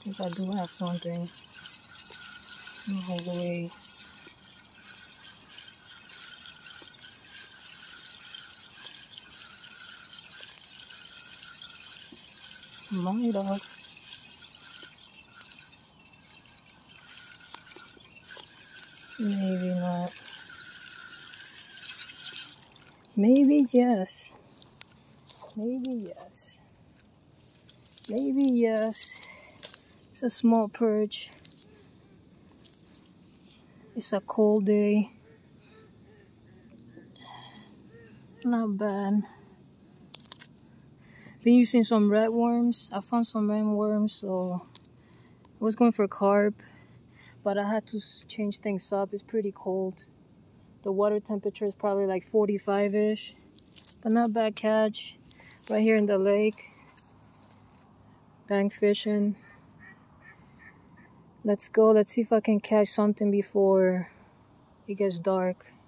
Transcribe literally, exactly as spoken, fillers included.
I think I do have something. All the way. Might have. Maybe not. Maybe yes. Maybe yes. Maybe yes. It's a small perch. It's a cold day. Not bad. Been using some red worms. I found some red worms, so I was going for carp, but I had to change things up. It's pretty cold. The water temperature is probably like forty-five-ish, but not bad catch. Right here in the lake. Bank fishing. Let's go. Let's see if I can catch something before it gets dark.